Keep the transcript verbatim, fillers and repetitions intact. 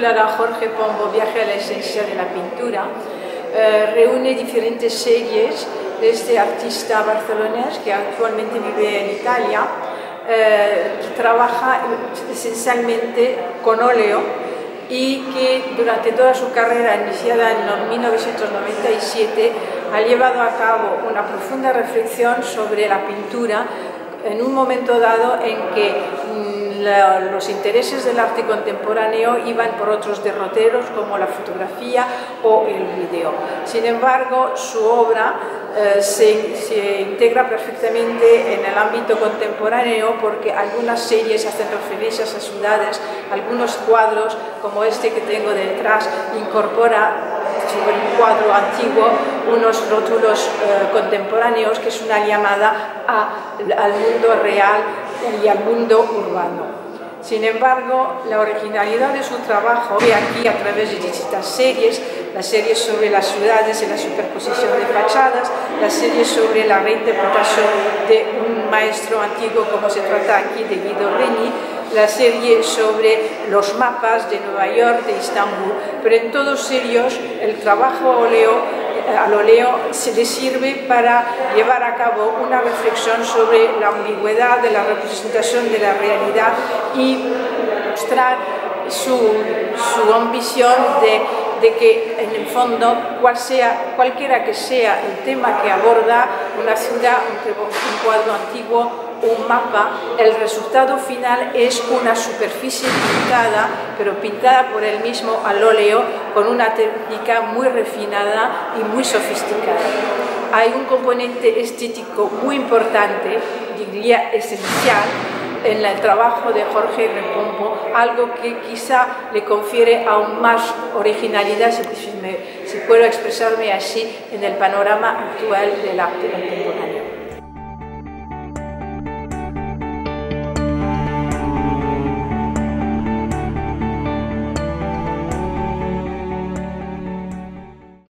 titulada Jorge Pombo, Viaje a la esencia de la pintura, eh, reúne diferentes series de este artista barcelonés que actualmente vive en Italia, eh, que trabaja esencialmente con óleo y que durante toda su carrera, iniciada en mil novecientos noventa y siete, ha llevado a cabo una profunda reflexión sobre la pintura en un momento dado en que mmm, la, los intereses del arte contemporáneo iban por otros derroteros como la fotografía o el vídeo. Sin embargo, su obra eh, se, se integra perfectamente en el ámbito contemporáneo porque algunas series hacen referencias a ciudades, algunos cuadros como este que tengo detrás incorpora sobre un cuadro antiguo unos rótulos eh, contemporáneos que es una llamada a, al mundo real y al mundo urbano. Sin embargo, la originalidad de su trabajo ve aquí a través de distintas series, las series sobre las ciudades y la superposición de fachadas, las series sobre la reinterpretación de un maestro antiguo como se trata aquí de Guido Reni, la serie sobre los mapas de Nueva York, de Estambul, pero en todos ellos el trabajo óleo, al óleo se le sirve para llevar a cabo una reflexión sobre la ambigüedad de la representación de la realidad y mostrar su, su ambición de, de que en el fondo cual sea, cualquiera que sea el tema que aborda una ciudad, un cuadro antiguo, un mapa, el resultado final es una superficie pintada, pero pintada por él mismo al óleo con una técnica muy refinada y muy sofisticada. Hay un componente estético muy importante, diría esencial, en el trabajo de Jorge Pombo, algo que quizá le confiere aún más originalidad, si, me, si puedo expresarme así, en el panorama actual del arte contemporáneo.